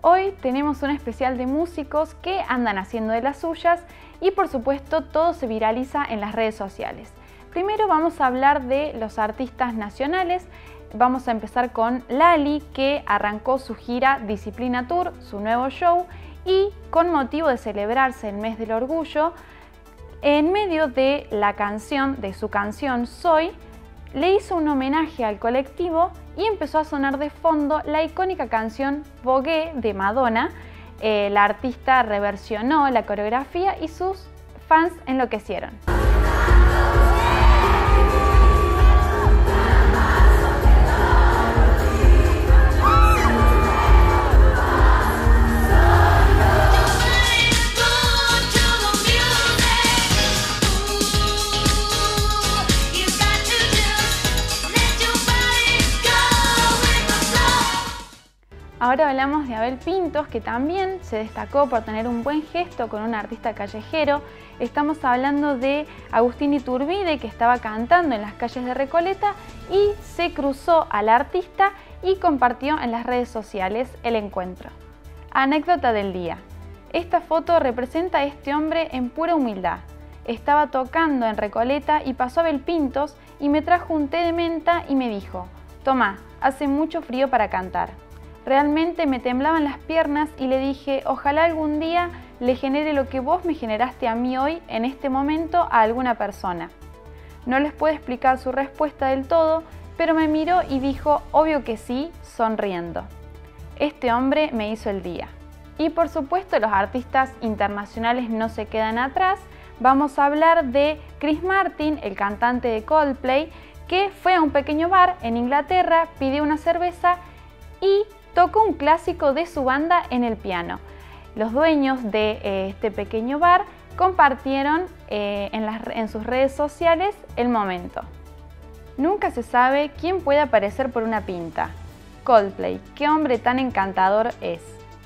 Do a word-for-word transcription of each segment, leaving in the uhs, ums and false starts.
Hoy tenemos un especial de músicos que andan haciendo de las suyas y por supuesto todo se viraliza en las redes sociales. Primero vamos a hablar de los artistas nacionales. Vamos a empezar con Lali, que arrancó su gira Disciplina Tour, su nuevo show, y con motivo de celebrarse el mes del orgullo, en medio de la canción, de su canción Soy, le hizo un homenaje al colectivo y empezó a sonar de fondo la icónica canción Vogue de Madonna. Eh, la artista reversionó la coreografía y sus fans enloquecieron. Ahora hablamos de Abel Pintos, que también se destacó por tener un buen gesto con un artista callejero. Estamos hablando de Agustín Iturbide, que estaba cantando en las calles de Recoleta y se cruzó al artista y compartió en las redes sociales el encuentro. Anécdota del día. Esta foto representa a este hombre en pura humildad. Estaba tocando en Recoleta y pasó Abel Pintos y me trajo un té de menta y me dijo: «Tomá, hace mucho frío para cantar». Realmente me temblaban las piernas y le dije: ojalá algún día le genere lo que vos me generaste a mí hoy, en este momento, a alguna persona. No les puedo explicar su respuesta del todo, pero me miró y dijo: obvio que sí, sonriendo. Este hombre me hizo el día. Y por supuesto los artistas internacionales no se quedan atrás. Vamos a hablar de Chris Martin, el cantante de Coldplay, que fue a un pequeño bar en Inglaterra, pidió una cerveza y tocó un clásico de su banda en el piano. Los dueños de eh, este pequeño bar compartieron eh, en, las, en sus redes sociales el momento. Nunca se sabe quién puede aparecer por una pinta. Coldplay, qué hombre tan encantador es.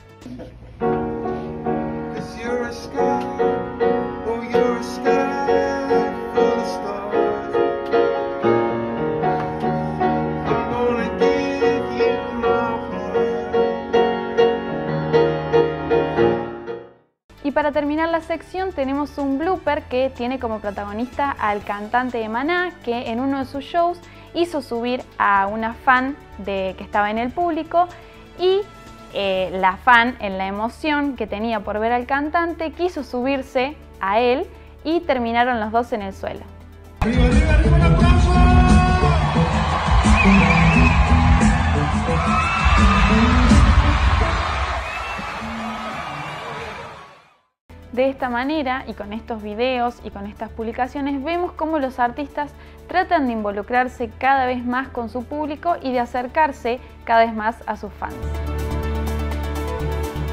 Y para terminar la sección tenemos un blooper que tiene como protagonista al cantante de Maná, que en uno de sus shows hizo subir a una fan de, que estaba en el público, y eh, la fan, en la emoción que tenía por ver al cantante, quiso subirse a él y terminaron los dos en el suelo. ¡Arriba, arriba, arriba, un aplauso! De esta manera, y con estos videos y con estas publicaciones, vemos cómo los artistas tratan de involucrarse cada vez más con su público y de acercarse cada vez más a sus fans.